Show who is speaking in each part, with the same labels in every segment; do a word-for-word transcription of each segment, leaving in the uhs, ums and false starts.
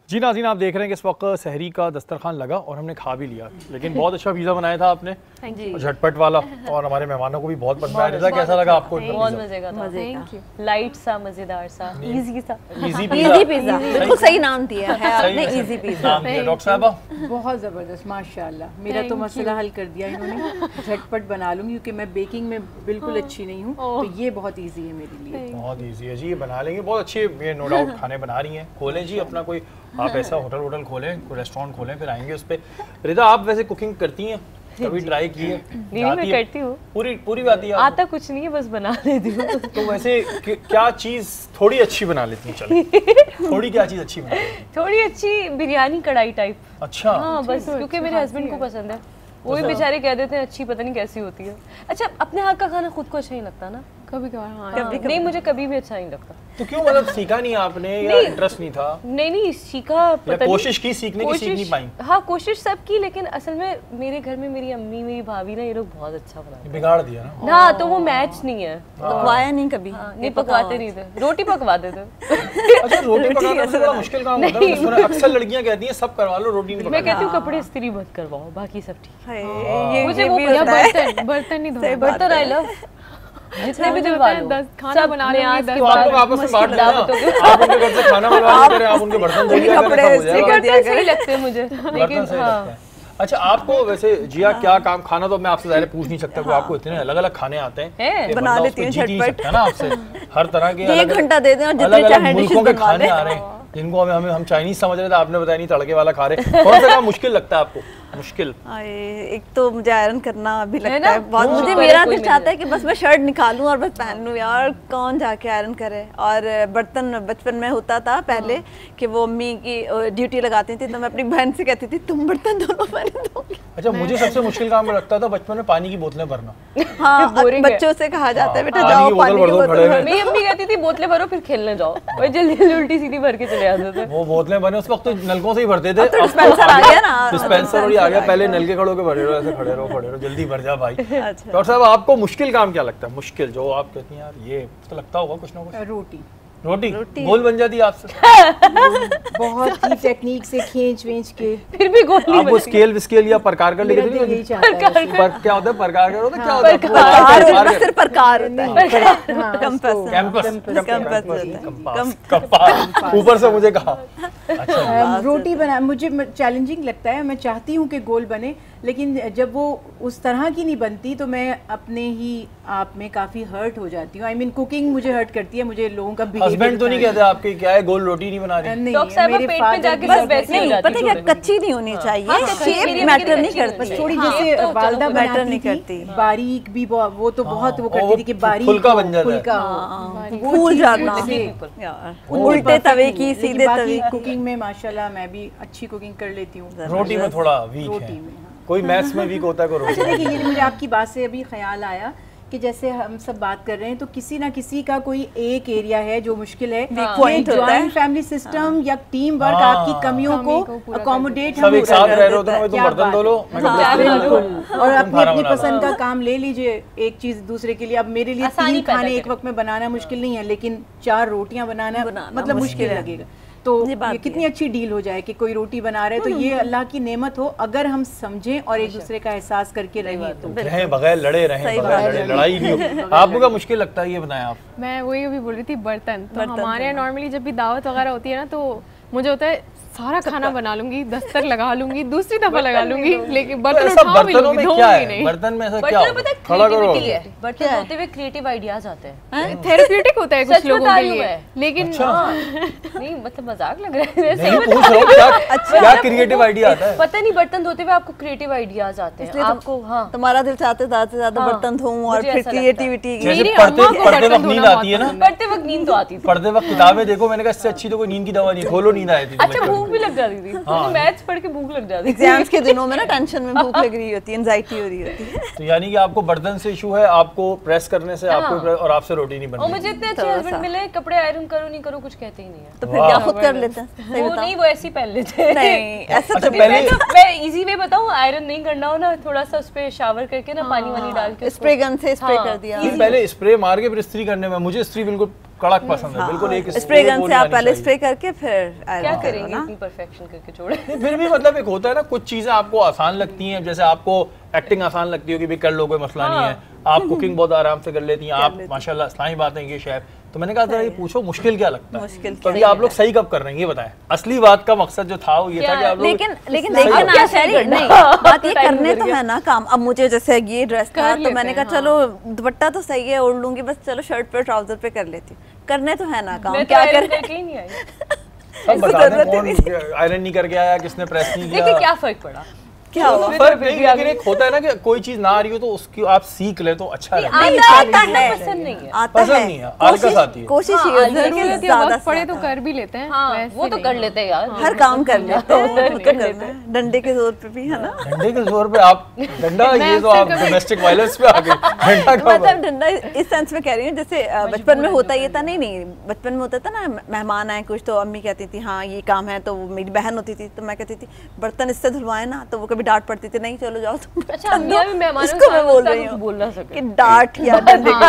Speaker 1: जी नाज़रीन, आप देख रहे हैं कि इस वक्त सहरी का दस्तरखान लगा और हमने खा भी लिया, लेकिन बहुत अच्छा पिज़्ज़ा बनाया था आपने, झटपट वाला, और हमारे मेहमानों को भी बहुत पसंद आया। रिज़ा, कैसा लगा आपको?
Speaker 2: बहुत मजे का था, लाइट सा, मजेदार सा, इजी सा,
Speaker 1: इजी
Speaker 3: पिज़्ज़ा, बिल्कुल सही नाम दिया है आपने, इजी पिज़्ज़ा।
Speaker 1: डॉक्टर साहबा
Speaker 4: बहुत ज़बरदस्त, माशाल्लाह। मेरा तो मसला हल कर दिया इन्होंने, झटपट बना लूँगी क्योंकि मैं बेकिंग में बिल्कुल अच्छी नहीं हूँ, तो ये बहुत ईजी है मेरे लिए।
Speaker 1: बहुत ईजी है जी, ये बना लेंगे। बहुत अच्छे ये नो डाउट खाने बना रही हैं। खोलें जी अपना कोई, आप ऐसा होटल वोटल खोलें, कोई रेस्टोरेंट खोलें, फिर आएंगे उस पर। रिदा, आप वैसे कुकिंग करती हैं? कभी ट्राई की है?
Speaker 2: नहीं, मैं करती हूँ।
Speaker 1: पूरी पूरी आती है?
Speaker 2: आता कुछ नहीं है, बस बना लेती हूँ।
Speaker 1: तो वैसे क्या चीज़ थोड़ी अच्छी बना लेती हैं? चलो, थोड़ी क्या चीज़ अच्छी बना लेती हैं?
Speaker 2: थोड़ी अच्छी बिरयानी कढ़ाई टाइप।
Speaker 1: अच्छा।
Speaker 2: हाँ, बस क्योंकि मेरे हस्बैंड को पसंद है, वो भी बेचारे कह देते हैं अच्छी पता नहीं कैसी होती है। अच्छा, अपने हाथ का खाना खुद को अच्छा नहीं लगता ना?
Speaker 3: कभी कभार हाँ,
Speaker 2: कभी नहीं, मुझे कभी भी अच्छा नहीं लगता।
Speaker 1: तो क्यों, मतलब सीखा नहीं आपने या इंटरेस्ट नहीं था?
Speaker 2: नहीं नहीं, सीखा, पता
Speaker 1: कोशिश की, सीखने की, सीख नहीं पाई?
Speaker 2: हाँ, कोशिश सब की, लेकिन असल में मेरे घर में मेरी अम्मी, मेरी भाभी ना, ये लोग बहुत अच्छा बनाते हैं।
Speaker 1: बिगाड़ दिया ना?
Speaker 2: ना, तो वो मैच नहीं है।
Speaker 3: पकवाया नहीं कभी?
Speaker 2: नहीं, पकवाते नहीं थे, रोटी पकवा देते।
Speaker 1: अच्छा, रोटी पकाना तो बड़ा मुश्किल काम होता है। सुना अक्सर लड़कियां कहती हैं सब करवा लो, रोटी नहीं पकानी।
Speaker 2: मैं कहती हूँ कपड़े इस्त्री मत करवाओ, बाकी सब ठीक है।
Speaker 3: मुझे वो
Speaker 2: बर्तन बर्तन नहीं धोना, बर्तन आई लव जितने भी दिलवा लो, खाना बना ले। आज
Speaker 1: तो आप लोग आपस में बांट लेना, आप उनके घर से खाना मंगवा करें, आप उनके बर्तन धो लिया करें,
Speaker 2: बर्तन सही लगते हैं मुझे, लेकिन
Speaker 1: हाँ। अच्छा, आपको वैसे जिया क्या काम, खाना तो मैं आपसे ज़ाहिर पूछ नहीं सकता, हाँ। आपको इतने अलग अलग खाने आते हैं,
Speaker 3: बना लेती हूँ झटपट
Speaker 1: ना आपसे, हर तरह के
Speaker 3: एक घंटा दे दें और जितने चाहे डिशेस बनवा लें।
Speaker 1: खाने आ रहे हैं जिनको हमें हमें हम चाइनीज समझ रहे थे, आपने बताया नहीं तड़के वाला खा रहे। कौन सा काम मुश्किल लगता है आपको? मुश्किल
Speaker 3: एक तो मुझे आयरन करना अभी लगता है बहुत, मुझे मेरा दिल चाहता है कि बस मैं शर्ट निकालूं और बस पहन लूं, यार कौन जाके आयरन करे। और बर्तन बचपन में होता था पहले कि वो अम्मी की ड्यूटी लगाती थी, तो मैं अपनी बहन से कहती थी तुम बर्तन धो, मैंने धो।
Speaker 1: अच्छा, मुझे सबसे मुश्किल काम लगता था बचपन में पानी की बोतलें भरना।
Speaker 3: हाँ, बच्चों से कहा जाता है बेटा जाओ पानी की बोतल।
Speaker 2: मेरी अम्मी कहती थी बोतलें भरो फिर खेलने जाओ, और जल्दी जल्दी उल्टी सीधी भर के चले आते थे।
Speaker 1: वो बोतलें बने उस वक्त तो नलकों से ही भरते थे,
Speaker 3: डिस्पेंसर आ गया ना,
Speaker 1: डिस्पेंसर और आ गया। पहले नलके खड़ो के भरे रहो, ऐसे खड़े रहो खड़े रहो, जल्दी भर जा भाई। डॉक्टर साहब, आपको मुश्किल काम क्या लगता है? मुश्किल जो आप कहती हैं यार ये तो लगता होगा कुछ ना कुछ।
Speaker 4: रोटी
Speaker 1: रोटी, रोटी। गोल बन जाती है आपसे?
Speaker 4: बहुत ही टेक्निक से खींच वेंच के,
Speaker 2: फिर भी गोल नहीं।
Speaker 1: आपको स्केल स्केल या प्रकार कर लेके
Speaker 4: यही
Speaker 1: पर क्या होता है? प्रकार कर होता है, क्या होता है?
Speaker 3: प्रकार सिर्फ प्रकार होता है, कंपास
Speaker 1: कैंपस कंपास ऊपर से मुझे कहा।
Speaker 4: अच्छा, रोटी बना मुझे चैलेंजिंग लगता है। मैं चाहती हूँ कि गोल बने, लेकिन जब वो उस तरह की नहीं बनती तो मैं अपने ही आप में काफी हर्ट हो जाती हूँ। आई मीन कुकिंग मुझे हर्ट करती है, मुझे लोगों का
Speaker 1: हस्बैंड तो नहीं कहते आपके क्या है गोल रोटी नहीं बना रही?
Speaker 4: नहीं, मेरे
Speaker 2: पेट में जाके
Speaker 4: फादर
Speaker 2: वैसे हो जाती है।
Speaker 3: पता है क्या, कच्ची नहीं होनी चाहिए, शेप मैटर नहीं करती,
Speaker 4: थोड़ी जैसे वालदा
Speaker 3: मैटर नहीं करती,
Speaker 4: बारीक भी वो तो बहुत वो करती थी कि बारीक
Speaker 1: फुल्का बन जाता है,
Speaker 4: फुल्का
Speaker 3: फूल जाना, उल्टे तवे की सीधे तवे।
Speaker 4: कुकिंग में माशाल्लाह मैं भी अच्छी कुकिंग कर लेती हूँ,
Speaker 1: रोटी में थोड़ा वीक है। कोई मैथ्स में वीक होता है, कोई रोटी।
Speaker 4: अच्छा, देखिए ये मुझे आपकी बात से अभी ख्याल आया कि जैसे हम सब बात कर रहे हैं तो किसी ना किसी का कोई एक एरिया है जो मुश्किल है। जॉइंट फैमिली सिस्टम या टीम वर्क आपकी कमियों को अकोमोडेट
Speaker 1: सब एक साथ रह रहे होते हैं, तुम बर्तन धो लो, मैं कपड़े धो लूं,
Speaker 4: और अपनी अपनी पसंद का काम ले लीजिए, एक चीज दूसरे के लिए। अब मेरे लिए तीन खाने एक वक्त में बनाना मुश्किल नहीं है, लेकिन चार रोटियां बनाना मतलब मुश्किल लगेगा। तो ये, ये कितनी अच्छी डील हो जाए कि कोई रोटी बना रहे तो ये अल्लाह की नेमत हो, अगर हम समझें और एक दूसरे का एहसास करके रहें तो
Speaker 1: रहें, बगैर लड़े रहें, बगैर लड़े लड़ाई नहीं हो। आपको क्या मुश्किल लगता है ये बताएं आप?
Speaker 5: मैं वही अभी बोल रही थी, बर्तन। तो हमारे यहाँ नॉर्मली जब भी दावत वगैरह होती है ना, तो मुझे होता है सारा खाना बना लूंगी, दस्तर लगा लूंगी, दूसरी दफा लगा लूंगी, लेकिन बर्तन उठा भी लूंगी, धोऊंगी नहीं।
Speaker 1: बर्तन में ऐसा क्या होता है? खड़ा करो,
Speaker 2: बर्तन धोते हुए क्रिएटिव आइडियाज आते हैं,
Speaker 5: थेरेप्यूटिक होता है कुछ लोगों के लिए, लेकिन
Speaker 2: नहीं मतलब मजाक लग रहा है,
Speaker 1: नहीं पूछ रहा हूं क्या क्या क्रिएटिव आइडिया आता है?
Speaker 2: पता नहीं, बर्तन धोते हुए आपको क्रिएटिव आइडियाज आते हैं आपको। हाँ,
Speaker 3: तुम्हारा दिल चाहते ज्यादा ज्यादा बर्तन धोऊं और फिर क्रिएटिविटी।
Speaker 1: पढ़ते पढ़ते वक्त नींद आती है ना,
Speaker 2: पढ़ते वक्त नींद तो आती थी,
Speaker 1: पढ़ते वक्त किताबें देखो, मैंने कहा इससे अच्छी तो कोई नींद की दवा नहीं, खोलो नींद आई थी।
Speaker 2: अच्छा, भूख भी लग जाती थी, मैथ्स पढ़ के भूख लग जाती है।
Speaker 3: एग्जाम्स के दिनों में ना टेंशन में भूख लग रही होती है, एंजाइटी हो रही होती है।
Speaker 1: तो यानी कि आपको बर्तन से इशू है, आपको प्रेस करने से, आपको और आपसे रोटी नहीं बनती।
Speaker 2: और मुझे इतने अच्छे हस्बैंड मिले, कपड़े आयरन करो नहीं करो कुछ कहते ही नहीं है।
Speaker 3: तो फिर क्या खुद कर लेते हैं?
Speaker 2: वो नहीं, वो ऐसे ही पहन लेते हैं।
Speaker 3: नहीं, ऐसा तो
Speaker 1: पहले
Speaker 2: मैं इजी वे बताऊं, आयरन नहीं करना हो ना, थोड़ा सा उस पे शावर करके ना पानी वानी डाल के
Speaker 3: स्प्रे गन से स्प्रे कर दिया।
Speaker 1: पहले स्प्रे मार के फिर इस्त्री करने में मुझे इस्त्री बिल्कुल कड़क पसंद है, बिल्कुल एक
Speaker 3: स्प्रे गन से आप पहले स्प्रे करके फिर
Speaker 2: क्या करेंगे इतनी परफेक्शन करके छोड़े।
Speaker 1: फिर भी मतलब एक होता है ना, कुछ चीजें आपको आसान लगती हैं, जैसे आपको एक्टिंग आसान लगती हो कि भी कर लो, कोई मसला नहीं है, आप कुकिंग बहुत आराम से कर लेती हैं, आप माशाल्लाह इस्लामी बात है ये शेफ। तो मैंने कहा था ये पूछो मुश्किल क्या लगता है,
Speaker 3: मुश्किल
Speaker 1: तो अभी आप लोग सही कब कर रहे हैं ये बताएं। असली बात का मकसद जो था वो ये था कि आप लोग
Speaker 3: लेकिन लेकिन देखिए ना शहरी नहीं बात ये करने तो है ना काम। अब मुझे जैसे ये ड्रेस था तो मैंने कहा चलो दुपट्टा तो सही है ओढ़ लूंगी, बस चलो शर्ट पे ट्राउजर पे कर लेती हूँ, करने तो है ना काम, क्या करें।
Speaker 1: सब बता दें कौन आयरन नहीं करके आया, किसने प्रेस नहीं किया,
Speaker 2: देखिए क्या फर्क पड़ा,
Speaker 3: क्या हुआ
Speaker 1: फर्क नहीं, लेकिन एक होता है ना कि कोई चीज ना आ रही हो तो उसकी आप सीख ले तो अच्छा है।
Speaker 3: आता है
Speaker 2: पसंद नहीं है,
Speaker 3: आता
Speaker 1: पसंद नहीं है, आलकस आती है,
Speaker 3: कोशिश
Speaker 5: हाँ,
Speaker 3: ये
Speaker 5: लेकिन
Speaker 3: जरूर
Speaker 5: वक्त
Speaker 3: ज्यादा
Speaker 5: पड़े तो कर भी लेते हैं।
Speaker 2: हाँ, वो तो कर लेते हैं यार,
Speaker 3: हर काम कर लेते हैं, डंडे के जोर पे भी है ना।
Speaker 1: डंडे के जोर पे आप डंडा, ये तो आप डोमेस्टिक वायलेंस पे आ गए। डंडा का
Speaker 3: मतलब डंडा इस सेंस में कह रही हूँ, जैसे बचपन में होता ये था, नहीं नहीं बचपन में होता था ना, मेहमान आए कुछ तो अम्मी कहती थी हाँ ये काम है, तो मेरी बहन होती थी तो मैं कहती थी बर्तन इससे धुलवाए ना, तो वो कभी डांट पड़ती थी नहीं चलो जाओ तुम।
Speaker 2: अच्छा अम्मियां भी मेहमानों
Speaker 3: इसको मैं बोल रही हूँ
Speaker 2: बोल ना सके
Speaker 3: कि डांट या डंडे का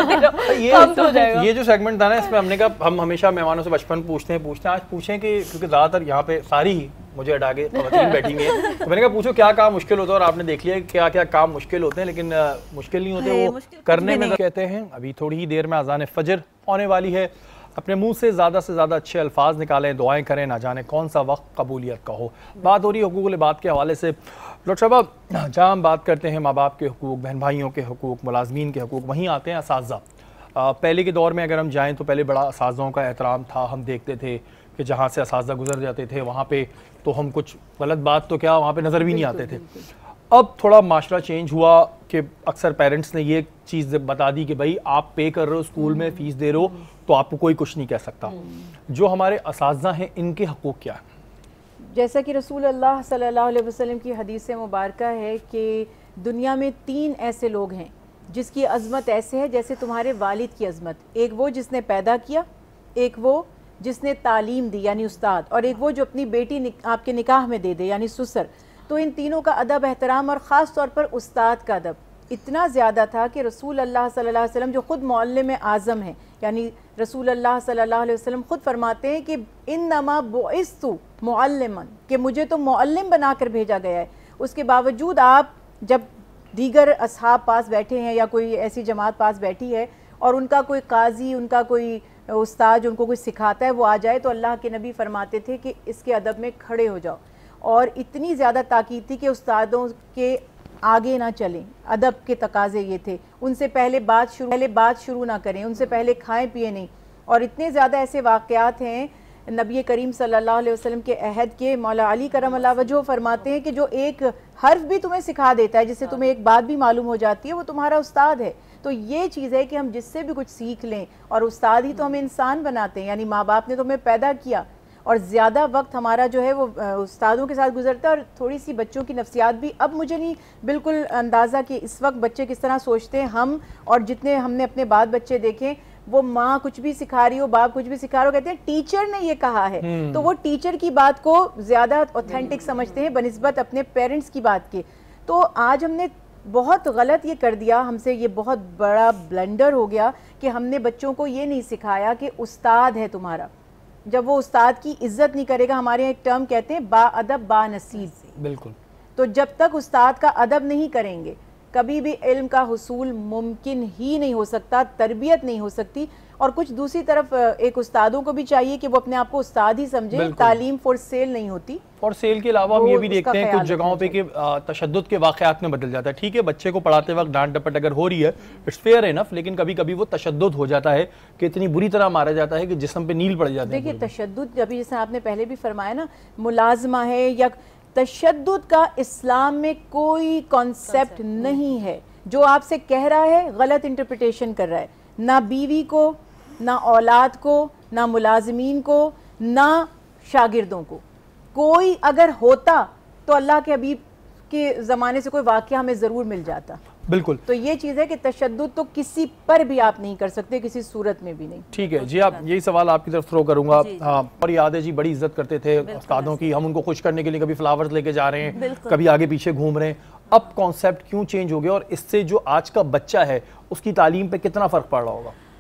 Speaker 1: ये ये जो सेगमेंट था ना, इसमें हमने कहा हम हमेशा मेहमानों से बचपन पूछते हैं पूछते हैं आज पूछें कि क्योंकि ज़्यादातर यहाँ पे सारी ही मुझे हटा के खवातीन बैठी हुई है, तो मैंने कहा पूछो क्या काम मुश्किल होता है, और आपने देख लिया क्या क्या काम मुश्किल होते हैं, लेकिन मुश्किल नहीं होते, वो करने में कहते हैं। अभी थोड़ी ही देर में अज़ान फजर होने वाली है, अपने मुंह से ज़्यादा से ज़्यादा अच्छे अल्फाज निकालें, दुआएं करें, ना जाने कौन सा वक्त कबूलियत का हो। बात हो रही है हुकूक बात के हवाले से। डॉक्टर साहब जहाँ हम बात करते हैं माँ बाप के हुकूक, बहन भाइयों के हुकूक, मुलाजमीन के हुकूक, वहीं आते हैं असातिज़ा। पहले के दौर में अगर हम जाएँ तो पहले बड़ा असातिज़ाओं का एहतराम था, हम देखते थे कि जहाँ से असातिज़ा गुजर जाते थे वहाँ पर तो हम कुछ गलत बात तो क्या वहाँ पर नज़र भी नहीं आते थे। अब थोड़ा माशरा चेंज हुआ कि अक्सर पेरेंट्स ने ये चीज़ बता दी कि भाई आप पे कर रहे हो स्कूल में, फ़ीस दे रहे हो, तो आपको कोई कुछ नहीं कह सकता। जो हमारे असातिज़ा हैं इनके हकूक़ क्या है?
Speaker 4: जैसा कि रसूल अल्लाह सल्लल्लाहु अलैहि वसल्लम की हदीस मुबारक है कि दुनिया में तीन ऐसे लोग हैं जिसकी अज़मत ऐसे है जैसे तुम्हारे वालिद की अज़मत। एक वो जिसने पैदा किया, एक वो जिसने तालीम दी यानी उस्ताद, और एक वो जो अपनी बेटी निक, आपके निकाह में दे दे यानी सुसर। तो इन तीनों का अदब एहतराम और ख़ास तौर पर उस्ताद का अदब इतना ज़्यादा था कि रसूल अल्लाह सल्लल्लाहु अलैहि वसल्लम जो ख़ुद मुअल्लिम आज़म हैं, यानी रसूल अल्लाह सल्लल्लाहु अलैहि वसल्लम ख़ुद फरमाते हैं कि इन्नमा बुइस्तु मुअल्लिमन, कि मुझे तो मुअल्लिम बनाकर भेजा गया है। उसके बावजूद आप जब दीगर असहाब पास बैठे हैं या कोई ऐसी जमात पास बैठी है और उनका कोई काजी, उनका कोई उस्ताद उनको कुछ सिखाता है, वो आ जाए तो अल्लाह के नबी फरमाते थे कि इसके अदब में खड़े हो जाओ। और इतनी ज़्यादा ताकीद थी कि उस्तादों के आगे ना चलें, अदब के तकाजे ये थे, उनसे पहले बात शुरू पहले बात शुरू ना करें, उनसे पहले खाएं पिए नहीं। और इतने ज़्यादा ऐसे वाक़यात हैं नबी करीम सल्लल्लाहु अलैहि वसल्लम के अहद के, मौला अली करम अल्लाह वजह फरमाते हैं कि जो एक हर्फ भी तुम्हें सिखा देता है, जिससे तुम्हें एक बात भी मालूम हो जाती है, वो तुम्हारा उस्ताद है। तो ये चीज़ है कि हम जिससे भी कुछ सीख लें, और उस्ताद ही तो हमें इंसान बनाते हैं, यानी माँ बाप ने तो हमें पैदा किया, और ज़्यादा वक्त हमारा जो है वो उस्तादों के साथ गुजरता है। और थोड़ी सी बच्चों की नफ्सियात भी, अब मुझे नहीं बिल्कुल अंदाज़ा कि इस वक्त बच्चे किस तरह सोचते हैं, हम और जितने हमने अपने बाद बच्चे देखें, वो माँ कुछ भी सिखा रही हो, बाप कुछ भी सिखा रहे हो, कहते हैं टीचर ने ये कहा है, तो वो टीचर की बात को ज़्यादा ऑथेंटिक समझते हैं बनिस्बत अपने पेरेंट्स की बात के। तो आज हमने बहुत गलत ये कर दिया, हमसे ये बहुत बड़ा ब्लंडर हो गया कि हमने बच्चों को ये नहीं सिखाया कि उस्ताद है तुम्हारा। जब वो उस्ताद की इज्जत नहीं करेगा, हमारे यहाँ एक टर्म कहते हैं बा अदब बा नसीब, बिल्कुल। तो जब तक उस्ताद का अदब नहीं करेंगे, कभी भी इल्म का हुसूल मुमकिन ही नहीं हो सकता, तरबियत नहीं हो सकती। और कुछ दूसरी तरफ एक उस्तादों को भी चाहिए कि वो अपने आप को उस्ताद ही समझे, तालीम फॉर सेल नहीं होती।
Speaker 1: और सेल के अलावा हम ये भी देखते हैं कुछ जगहों पे कि तशद्दुद के वाक़यात में बदल जाता है। ठीक है, बच्चे को पढ़ाते वक्त डांट डपट अगर हो रही है, इट्स फेयर इनफ, लेकिन कभी कभी वो तशद्दुद हो जाता है कि इतनी बुरी तरह मारा जाता है कि जिस्म पे नील पड़ जाती है।
Speaker 4: देखिए तशद्दुद, अभी जैसे आपने पहले भी फरमाया ना, मुलाजमा है या तशद्दुद का इस्लाम में कोई कॉन्सेप्ट नहीं है। जो आपसे कह रहा है गलत इंटरप्रिटेशन कर रहा है, ना बीवी को, ना औलाद को, ना मुलाजमीन को, ना शागिर्दों को। कोई अगर होता तो अल्लाह के हबीब के ज़माने से कोई वाक़या हमें ज़रूर मिल जाता।
Speaker 1: बिल्कुल।
Speaker 4: तो ये चीज़ है कि तशद्दुद तो किसी पर भी आप नहीं कर सकते, किसी सूरत में भी नहीं।
Speaker 1: ठीक है जी, आप यही सवाल आपकी तरफ थ्रो करूंगा। हाँ, और याद है जी, बड़ी इज्जत करते थे उस्तादों की, हम उनको खुश करने के लिए कभी फ्लावर्स लेके जा रहे हैं, कभी आगे पीछे घूम रहे हैं। अब कॉन्सेप्ट क्यों चेंज हो गया, और इससे जो आज का बच्चा है उसकी तालीम पे कितना फ़र्क पड़ रहा होगा?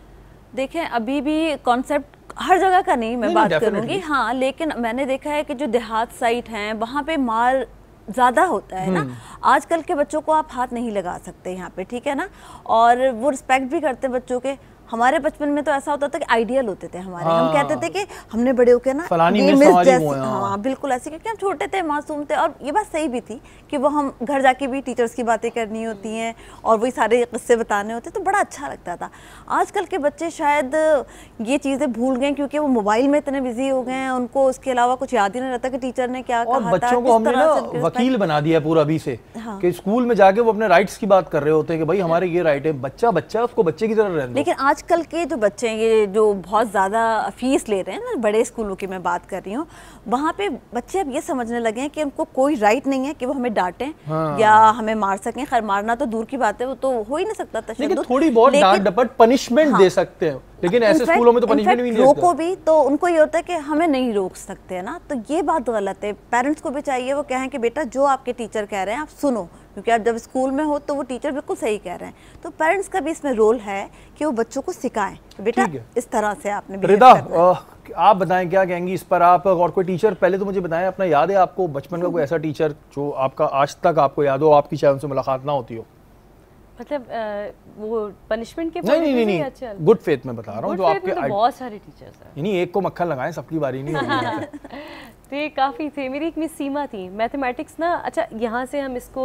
Speaker 3: देखें अभी भी कॉन्सेप्ट हर जगह का नहीं मैं बात करूंगी, हाँ, लेकिन मैंने देखा है कि जो देहात साइट हैं वहाँ पे मार ज़्यादा होता है ना। आजकल के बच्चों को आप हाथ नहीं लगा सकते यहाँ पे, ठीक है ना, और वो रिस्पेक्ट भी करते बच्चों के। हमारे बचपन में तो ऐसा होता था कि आइडियल होते थे हमारे, हाँ। हम कहते थे कि हमने बड़े होके ना जैसे, हाँ बिल्कुल ऐसे, क्योंकि हम छोटे थे, मासूम थे, और ये बात सही भी थी कि वो हम घर जाके भी टीचर्स की बातें करनी होती हैं और वही सारे किस्से बताने होते, तो बड़ा अच्छा लगता था। आजकल के बच्चे शायद ये चीज़ें भूल गए क्योंकि वो मोबाइल में इतने बिजी हो गए हैं, उनको उसके अलावा कुछ याद ही नहीं रहता कि टीचर ने क्या कहा था।
Speaker 1: बच्चों को हमने ना वकील बना दिया पूरा अभी से, कि स्कूल में जाके वो अपने राइट्स की बात कर रहे होते हैं कि भाई हमारे ये राइट है। बच्चा बच्चा उसको बच्चे की तरह रहने दो।
Speaker 3: लेकिन आजकल के जो बच्चे हैं ये जो बहुत ज़्यादा फीस ले रहे हैं ना, बड़े स्कूलों की मैं बात कर रही हूँ, वहाँ पे बच्चे अब ये समझने लगे हैं कि उनको कोई राइट नहीं है कि वो हमें डांटें, हाँ। या हमें मार सकें। खैर मारना तो दूर की बात है, वो तो हो ही नहीं सकता था,
Speaker 1: लेकिन थोड़ी बहुत डांट डपट पनिशमेंट दे सकते हैं, लेकिन ऐसे स्कूलों में तो पनिशमेंट भी नहीं देते।
Speaker 3: रोको भी तो उनको ये होता है कि हमें नहीं रोक सकते है ना, तो ये बात गलत है। पेरेंट्स को भी चाहिए वो कहें कि बेटा जो आपके टीचर कह रहे हैं आप सुनो, क्योंकि आप जब स्कूल में हो तो वो टीचर बिल्कुल सही कह रहे हैं। तो पेरेंट्स का भी इसमें रोल है कि वो बच्चों को सिखाएं, बेटा इस तरह से आपने
Speaker 1: रिदा आप बताएं क्या कहेंगी इस पर आप, और कोई टीचर पहले तो मुझे बताएं, अपना याद है आपको बचपन का कोई ऐसा टीचर जो आपका आज तक आपको याद हो, आपकी शायद उनसे मुलाकात ना होती हो?
Speaker 2: मतलब वो पनिशमेंट के
Speaker 1: नहीं नहीं नहीं, नहीं गुड फेथ में बता रहा हूँ, जो आपके
Speaker 2: तो बहुत सारे टीचर्स हैं,
Speaker 1: यानी एक को मक्खन लगाएं सबकी बारी नहीं होगी।
Speaker 2: तो ये काफ़ी थे। मेरी एक मिस सीमा थी, मैथमेटिक्स ना, अच्छा यहाँ से हम इसको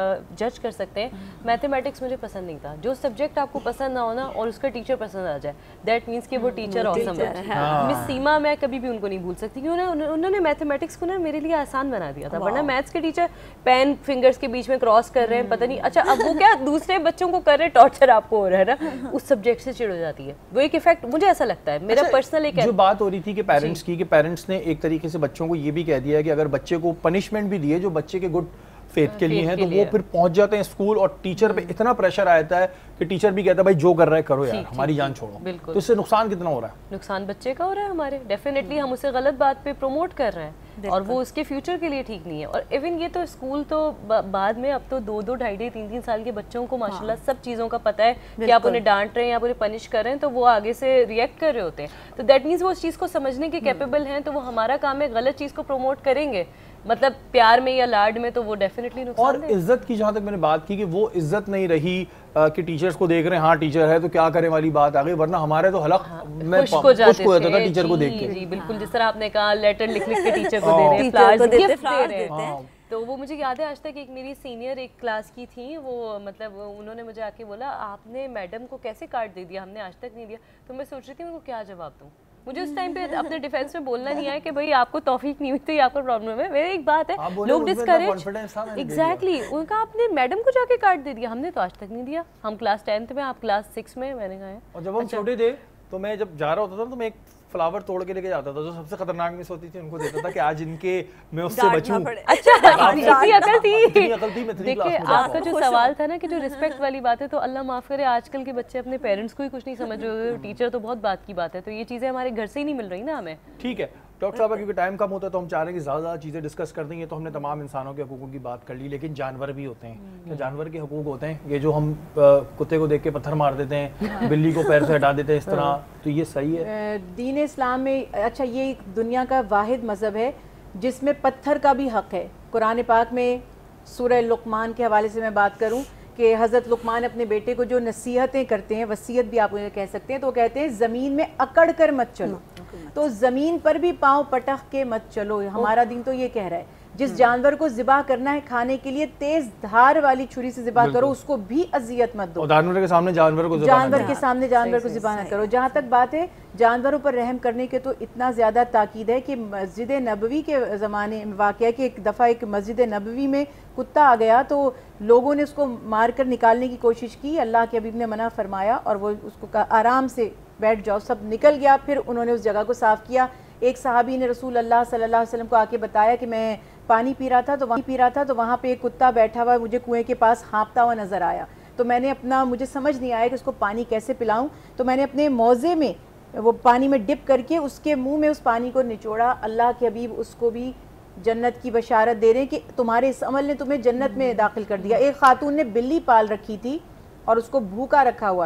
Speaker 2: जज कर सकते हैं। मैथमेटिक्स मुझे पसंद नहीं था। जो सब्जेक्ट आपको पसंद ना हो ना और उसका टीचर पसंद आ जाए, दैट मीन्स कि वो टीचर ऑसम है। मिस सीमा मैं कभी भी उनको नहीं भूल सकती, क्योंकि उन्होंने मैथमेटिक्स को ना मेरे लिए आसान बना दिया था। वरना मैथ्स के टीचर पेन फिंगर्स के बीच में क्रॉस कर रहे हैं, पता नहीं, अच्छा अब वो क्या दूसरे बच्चों को कर रहे, टॉर्चर आपको हो रहा है ना, उस सब्जेक्ट से चिढ़ हो जाती है। वो एक इफेक्ट मुझे ऐसा लगता है, मेरा पर्सनल एक।
Speaker 1: जो बात हो रही थी कि पेरेंट्स की, कि पेरेंट्स ने एक तरीके से बच्चों को ये भी कह दिया है कि अगर बच्चे को पनिशमेंट भी दिए जो बच्चे के गुड फेथ के लिए है, तो वो फिर पहुंच जाते हैं स्कूल और टीचर पे इतना प्रेशर आता है कि टीचर भी कहता है भाई जो कर रहा है करो यार, हमारी जान छोड़ो। तो इससे नुकसान कितना हो रहा है?
Speaker 2: नुकसान बच्चे का हो रहा है हमारे, डेफिनेटली हम उसे गलत बात पे प्रमोट कर रहे हैं और वो उसके फ्यूचर के लिए ठीक नहीं है। और इवन ये तो स्कूल तो बाद में, अब तो दो दो ढाई ढाई तीन तीन साल के बच्चों को माशाल्लाह सब चीज़ों का पता है कि आप उन्हें डांट रहे हैं या उन्हें पनिश कर रहे हैं, तो वो आगे से रिएक्ट कर रहे होते हैं। तो दैट मीन्स वो उस चीज़ को समझने के कैपेबल हैं, तो वो हमारा काम है गलत चीज़ को प्रमोट करेंगे, मतलब प्यार में या लाड में, तो वो डेफिनेटली नुकसान।
Speaker 1: और इज्जत की जहाँ तक मैंने बात की कि वो इज्जत नहीं रही आ, कि टीचर्स को देख रहे हैं, हाँ टीचर है तो क्या करें वाली बात आ गई, वरना हमारे तो हलक
Speaker 2: हाँ,
Speaker 1: में खुश हो जाते था टीचर को देख के।
Speaker 2: जी बिल्कुल, जिस तरह आपने कहा लेटर लिख लिख के टीचर को दे रहे हैं, फ्लावर्स गिफ्ट दे रहे हैं। तो वो मुझे याद है आज तक, एक मेरी सीनियर एक क्लास की थी, वो मतलब उन्होंने मुझे आके बोला आपने मैडम को कैसे कार्ड दे दिया, हमने आज तक नहीं दिया। तो मैं सोच रही थी उनको क्या जवाब दूँ। मुझे उस टाइम पे अपने डिफेंस में बोलना नहीं आया कि भाई आपको तौफीक नहीं हुई तो ये आपका प्रॉब्लम है। मेरी एक बात है, लोग डिस्करेज, एग्जैक्टली, उनका आपने मैडम को जाके कार्ड दे दिया, हमने तो आज तक नहीं दिया। हम क्लास टेंथ में, आप क्लास सिक्स में, मैंने कहा है।
Speaker 1: और जब हम छोटे थे तो मैं जब जा रहा होता था तो मैं एक फ्लावर तोड़ के लेके जाता था, जो सबसे खतरनाक मिस होती थी उनको देता था कि आज इनके मैं उससे बचूं।
Speaker 2: अच्छा, इतनी अकल थी।
Speaker 1: इतनी अकल थी मैं थ्री क्लास में।
Speaker 2: देखिए आपका जो सवाल था ना कि जो रिस्पेक्ट वाली बात है, तो अल्लाह माफ करे आजकल के बच्चे अपने पेरेंट्स को ही कुछ नहीं समझ रहे, टीचर तो बहुत बात की बात है। तो ये चीज़ें हमारे घर से ही नहीं मिल रही ना हमें।
Speaker 1: ठीक है डॉक्टर साहब, क्योंकि टाइम कम होता है तो हम चाह रहे हैं कि ज़्यादा ज़्यादा चीज़ें डिस्कस कर देंगे। तो हमने तमाम इंसानों के हकूक़ों की बात कर ली, लेकिन जानवर भी होते हैं। क्या जानवर के हकूक़ होते हैं? ये जो हम कुत्ते को देख के पत्थर मार देते हैं, बिल्ली को पैर से हटा देते हैं इस तरह, तो ये सही है?
Speaker 4: दीन इस्लाम में, अच्छा ये दुनिया का वाहिद मज़हब है जिसमें पत्थर का भी हक़ है। कुरान पाक में सूरह लुक़मान के हवाले से मैं बात करूँ कि हज़रत लुक़मान अपने बेटे को जो नसीहतें करते हैं, वसीयत भी आप उन्हें कह सकते हैं, तो वो कहते हैं ज़मीन में अकड़ कर मत चलो, तो ज़मीन पर भी पाँव पटक के मत चलो। हमारा दिन तो ये कह रहा है जिस जानवर को ज़िबा करना है खाने के लिए, तेज धार वाली छुरी से ज़िबा करो, उसको भी अजियत मत दो।
Speaker 1: जानवर के सामने जानवर को
Speaker 4: जानवर के सामने जानवर को ज़िबा ना करो। जहाँ तक बात है जानवरों पर रहम करने के, तो इतना ज़्यादा ताकीद है कि मस्जिद नबवी के ज़माने में वाक़या कि एक दफ़ा एक मस्जिद नबवी में कुत्ता आ गया, तो लोगों ने उसको मार कर निकालने की कोशिश की। अल्लाह के हबीब ने मना फरमाया और वो उसको आराम से बैठ जाओ, सब निकल गया। फिर उन्होंने उस जगह को साफ़ किया। एक सहाबी ने रसूल अल्लाह सल्लल्लाहु अलैहि वसल्लम को आके बताया कि मैं पानी पी रहा था तो वहाँ पी रहा था तो वहाँ पे एक कुत्ता बैठा हुआ मुझे कुएं के पास हाँफता हुआ नज़र आया। तो मैंने अपना, मुझे समझ नहीं आया कि उसको पानी कैसे पिलाऊं, तो मैंने अपने मौजे में वो पानी में डिप करके उसके मुंह में उस पानी को निचोड़ा। अल्लाह के हबीब उसको भी जन्नत की बशारत दे रहे हैं कि तुम्हारे इस अमल ने तुम्हें जन्नत में दाखिल कर दिया। एक खातून ने बिल्ली पाल रखी थी और उसको भूखा रखा हुआ था,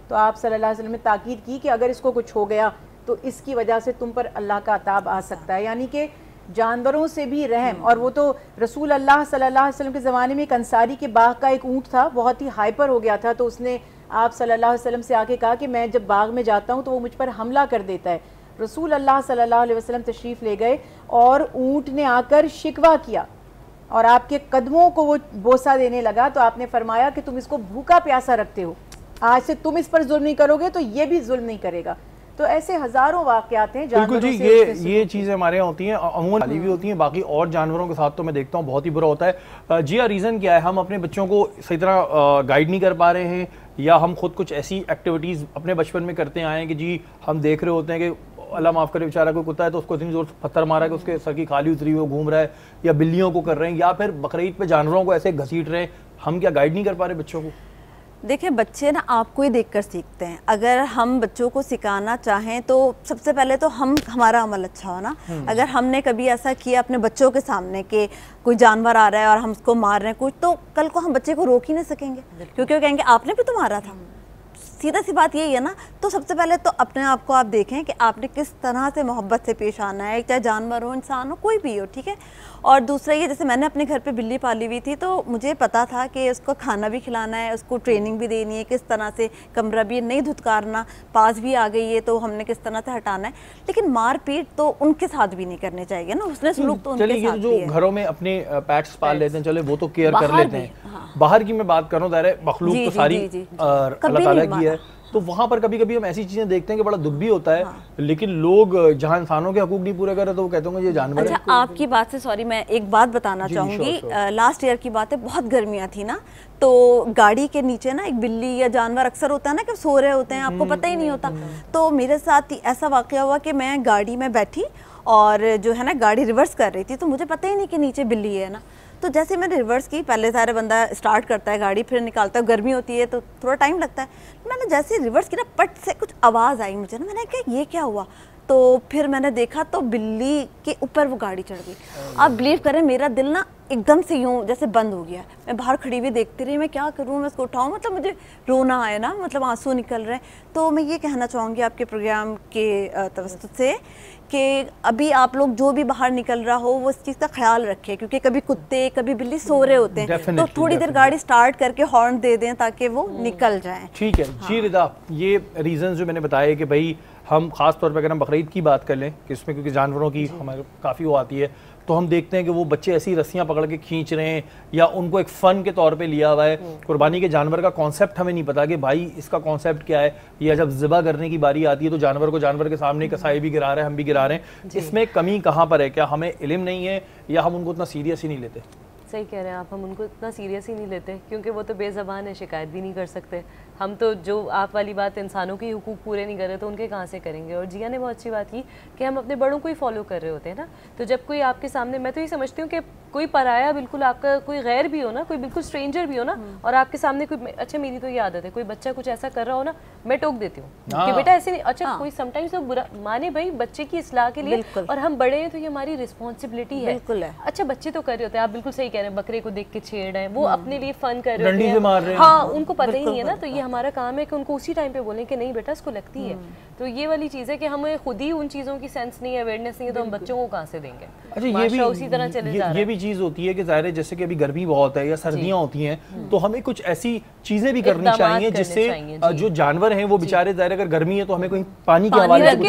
Speaker 4: तो आप सल्लल्लाहु अलैहि वसल्लम ने ताकीद की कि अगर इसको कुछ हो गया तो इसकी वजह से तुम पर अल्लाह का अताब आ सकता है, यानी कि जानवरों से भी रहम। और वो तो रसूल अल्लाह सल्लल्लाहु अलैहि वसल्लम के ज़माने में एक अंसारी के बाग का एक ऊँट था, बहुत ही हाइपर हो गया था, तो उसने आप सल्लल्लाहु अलैहि वसल्लम से आके कहा कि मैं जब बाग में जाता हूँ तो वो मुझ पर हमला कर देता है। रसूल अल्लाह सल्लल्लाहु अलैहि वसल्लम तशरीफ़ ले गए और ऊँट ने आकर शिकवा किया और आपके कदमों को वो बोसा देने लगा, तो आपने फरमाया कि तुम इसको भूखा प्यासा रखते हो, आज से तुम इस पर जुल्म नहीं करोगे तो ये भी जुल्म नहीं करेगा। तो ऐसे हजारों वाकयात हैं
Speaker 1: बिल्कुल जी, ये ये चीज़ें हमारे यहाँ होती हैं, अमूमन भी होती हैं, बाकी और जानवरों के साथ तो मैं देखता हूँ बहुत ही बुरा होता है। जी हाँ, रीज़न क्या है? हम अपने बच्चों को सही तरह गाइड नहीं कर पा रहे हैं, या हम खुद कुछ ऐसी एक्टिविटीज़ अपने बचपन में करते आए हैं कि जी हम देख रहे होते हैं कि अल्लाह माफ़ करे बेचारा कोई कुत्ता है तो उसको इतनी जोर से पत्थर मारा कि उसके सर की खाली उतरी हुई घूम रहा है, या बिल्लियों को कर रहे हैं, या फिर बकरीद पे जानवरों को ऐसे घसीट रहे हैं। हम क्या गाइड नहीं कर पा रहे बच्चों को?
Speaker 3: देखिए, बच्चे ना आपको ही देखकर सीखते हैं। अगर हम बच्चों को सिखाना चाहें तो सबसे पहले तो हम हमारा अमल अच्छा हो ना। अगर हमने कभी ऐसा किया अपने बच्चों के सामने कि कोई जानवर आ रहा है और हम उसको मार रहे हैं कुछ, तो कल को हम बच्चे को रोक ही नहीं सकेंगे, क्योंकि वो कहेंगे आपने भी तो मारा था। सीधा सी बात यही है ना। तो सबसे पहले तो अपने आप को आप देखें कि आपने किस तरह से मोहब्बत से पेश आना है, चाहे जानवर हो, इंसान हो, कोई भी हो, ठीक है। और दूसरा ये, जैसे मैंने अपने घर पे बिल्ली पाली हुई थी, तो मुझे पता था कि उसको खाना भी खिलाना है, उसको ट्रेनिंग भी देनी है, किस तरह से कमरा भी नहीं धुतकारना, पास भी आ गई है तो हमने किस तरह से हटाना है। लेकिन मार पीट तो उनके साथ भी नहीं करने चाहिए ना, उसने सलूक तो उनके साथ
Speaker 1: जो घरों में अपने पेट्स पाल लेते हैं, चले वो तो केयर कर लेते हैं। बाहर की मैं बात कर रहा हूँ, दायरे मखलूक तो सारी अल्लाह ताला की है, तो वहाँ पर कभी कभी हम ऐसी चीजें देखते हैं कि बड़ा दुख भी होता है। हाँ। लेकिन लोग जहाँ इंसानों के हकूक नहीं पूरे कर रहे तो वो कहते होंगे ये जानवर
Speaker 3: अच्छा, है। आपकी बात से सॉरी, मैं एक बात बताना चाहूँगी। लास्ट ईयर की बात है, बहुत गर्मियाँ थी ना, तो गाड़ी के नीचे ना एक बिल्ली या जानवर अक्सर होता है ना कि सो रहे होते हैं, आपको पता ही नहीं होता। तो मेरे साथ ऐसा वाकया हुआ कि मैं गाड़ी में बैठी और जो है ना गाड़ी रिवर्स कर रही थी, तो मुझे पता ही नहीं कि नीचे बिल्ली है ना। तो जैसे मैंने रिवर्स की, पहले सारे बंदा स्टार्ट करता है गाड़ी, फिर निकालता है, गर्मी होती है तो थोड़ा टाइम लगता है। मैंने जैसे रिवर्स की ना, पट से कुछ आवाज़ आई मुझे ना, मैंने कहा ये क्या हुआ? तो फिर मैंने देखा तो बिल्ली के ऊपर वो गाड़ी चढ़ गई। आप बिलीव करें, मेरा दिल ना एकदम से यूं जैसे बंद हो गया। मैं बाहर खड़ी हुई देखती रही, मैं क्या करूं, मैं उसको उठाऊं, मतलब मुझे रोना आया ना, मतलब आंसू निकल रहे हैं। तो मैं ये कहना चाहूँगी आपके प्रोग्राम के तवज्जुह से कि अभी आप लोग जो भी बाहर निकल रहा हो वो इस चीज़ का ख्याल रखें, क्योंकि कभी कुत्ते कभी बिल्ली सो रहे होते हैं, तो थोड़ी देर गाड़ी स्टार्ट करके हॉर्न दे दें ताकि वो निकल जाएं।
Speaker 1: ठीक है जी रिदा, ये रीज़न जो मैंने बताया कि भाई हम ख़ास तौर पर अगर हम बकरीद की बात कर लें कि इसमें क्योंकि जानवरों की हमारे काफ़ी वो आती है, तो हम देखते हैं कि वो बच्चे ऐसी रस्सियां पकड़ के खींच रहे हैं या उनको एक फ़न के तौर पे लिया हुआ है। कुर्बानी के जानवर का कॉन्सेप्ट हमें नहीं पता कि भाई इसका कॉन्सेप्ट क्या है, या जब ज़िबा करने की बारी आती है तो जानवर को जानवर के सामने कसाई भी गिरा रहे हैं, हम भी गिरा रहे हैं। इसमें कमी कहाँ पर है? क्या हमें इल्म नहीं है या हम उनको उतना सीरियस ही नहीं लेते?
Speaker 2: सही कह रहे हैं आप, हम उनको इतना सीरियस ही नहीं लेते क्योंकि वो तो बेज़बान है, शिकायत भी नहीं कर सकते। हम तो जो आप वाली बात, इंसानों के हुकूक पूरे नहीं कर रहे तो उनके कहाँ से करेंगे। और जिया ने बहुत अच्छी बात की कि हम अपने बड़ों को ही फॉलो कर रहे होते हैं ना। तो जब कोई आपके सामने, मैं तो ये समझती हूँ कि कोई पराया, बिल्कुल आपका कोई गैर भी हो ना, कोई बिल्कुल स्ट्रेंजर भी हो ना, और आपके सामने कोई, अच्छा मेरी तो ये आदत है, कोई बच्चा कुछ ऐसा कर रहा हो ना, मैं टोक देती हूँ कि बेटा ऐसे नहीं। अच्छा हाँ। कोई समटाइम्स तो बुरा माने भाई बच्चे की इस्लाह के लिए, और हम बड़े हैं तो ये हमारी रिस्पॉन्सिबिलिटी है। अच्छा बच्चे तो कर रहे होते हैं, आप बिल्कुल सही कह रहे हैं, बकरे को देख के छेड़ रहे हैं, वो अपने लिए फन कर रहे हैं, हाँ उनको पता ही नहीं है ना। तो ये हमारा काम है कि उनको उसी टाइम पे बोलें कि नहीं बेटा इसको लगती है। तो ये वाली चीज़ है कि हमें खुद ही उन चीज़ों की सेंस नहीं है, अवेयरनेस नहीं है, तो हम बच्चों को कहाँ से देंगे?
Speaker 1: अच्छा ये भी उसी तरह चले जा रहा है। ये भी चीज़ होती है कि ज़ाहिर है जैसे कि अभी गर्मी बहुत है या सर्दियाँ होती हैं, तो हमें कुछ ऐसी चीज़ें भी करनी चाहिए जिससे जो जानवर हैं वो बेचारे, ज़ाहिर अगर गर्मी है तो हमें कोई पानी के हवाले से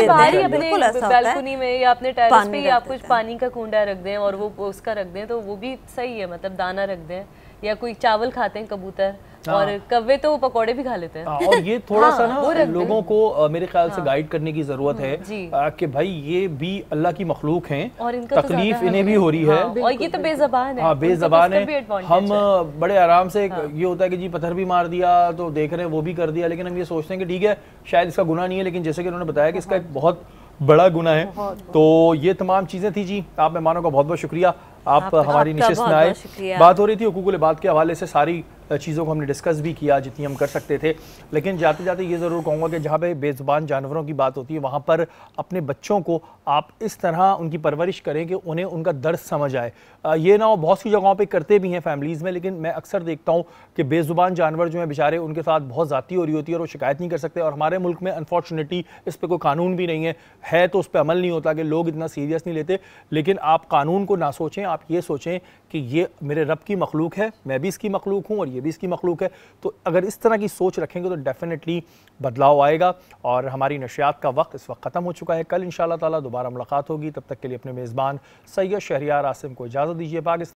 Speaker 2: बैल्कनी में या अपने टेरेस पे आप कुछ पानी का कुंडा रख दें और वो उसका रख दें तो वो भी सही है, मतलब दाना रख दें। या कोई चावल खाते हैं कबूतर, और कव्वे तो पकौड़े भी खा लेते हैं।
Speaker 1: आ, और ये थोड़ा हाँ, सा ना लोगों को आ, मेरे ख्याल से हाँ, गाइड करने की जरूरत है आ, कि भाई ये भी अल्लाह की मखलूक हैं और इनका तकलीफ तो इन्हें भी हो रही है,
Speaker 2: हाँ, और ये तो बेज़बान है।
Speaker 1: हाँ बेज़बान है। हम बड़े आराम से ये होता है कि जी पत्थर भी मार दिया तो देख रहे हैं वो भी कर दिया, लेकिन हम ये सोचते हैं कि ठीक है शायद इसका गुनाह नहीं है, लेकिन जैसे कि उन्होंने बताया कि इसका एक बहुत बड़ा गुनाह है। तो ये तमाम चीज़ें थी जी, आप मेहमानों का बहुत बहुत शुक्रिया। आप हमारी निशिस्त में आए। बात हो रही थी हुकूकुल इबाद के हवाले से, सारी चीज़ों को हमने डिस्कस भी किया जितनी हम कर सकते थे, लेकिन जाते जाते ये ज़रूर कहूँगा कि जहाँ पे बेज़ुबान जानवरों की बात होती है वहाँ पर अपने बच्चों को आप इस तरह उनकी परवरिश करें कि उन्हें उनका दर्द समझ आए। ये ना हो, बहुत सी जगहों पे करते भी हैं फैमिलीज़ में, लेकिन मैं अक्सर देखता हूँ कि बेज़ुबान जानवर जो हैं बेचारे, उनके साथ बहुत ज़्यादती हो रही होती है और वो शिकायत नहीं कर सकते। और हमारे मुल्क में अनफॉर्चुनेटली इस पर कोई कानून भी नहीं है, है तो उस पर अमल नहीं होता कि लोग इतना सीरियस नहीं लेते। लेकिन आप कानून को ना सोचें, आप ये सोचें कि ये मेरे रब की मखलूक है, मैं भी इसकी मखलूक हूँ और ये भी इसकी मखलूक है। तो अगर इस तरह की सोच रखेंगे तो डेफिनेटली बदलाव आएगा। और हमारी नशियात का वक्त इस वक्त ख़त्म हो चुका है। कल इंशाअल्लाह ताला दोबारा मुलाकात होगी। तब तक के लिए अपने मेज़बान सैयद शहरियार आसिम को इजाज़त दीजिए। पाकिस्तान